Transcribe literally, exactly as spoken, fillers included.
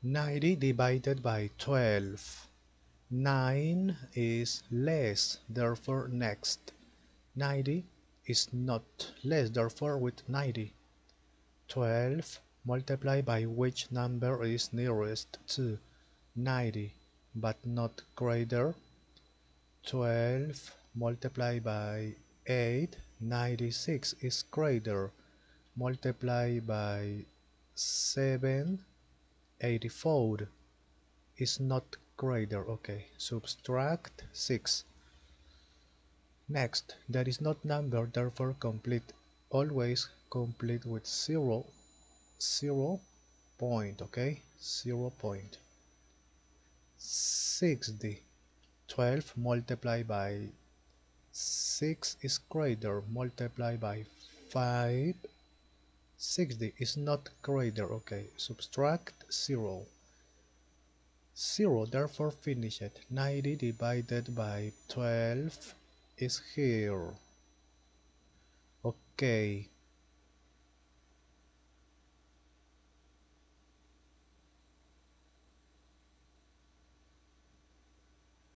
ninety divided by twelve. nine is less, therefore next. ninety is not less, therefore with ninety. twelve multiplied by which number is nearest to ninety but not greater. twelve multiplied by eight, ninety-six is greater. Multiply by seven, eighty-four is not greater. Okay, subtract six. Next, there is not number, therefore complete. Always complete with zero, zero point. Okay, zero point. sixty. twelve multiplied by six is greater. Multiply by five, sixty is not greater. Okay, subtract zero. zero, therefore finish it. ninety divided by twelve is here. Okay,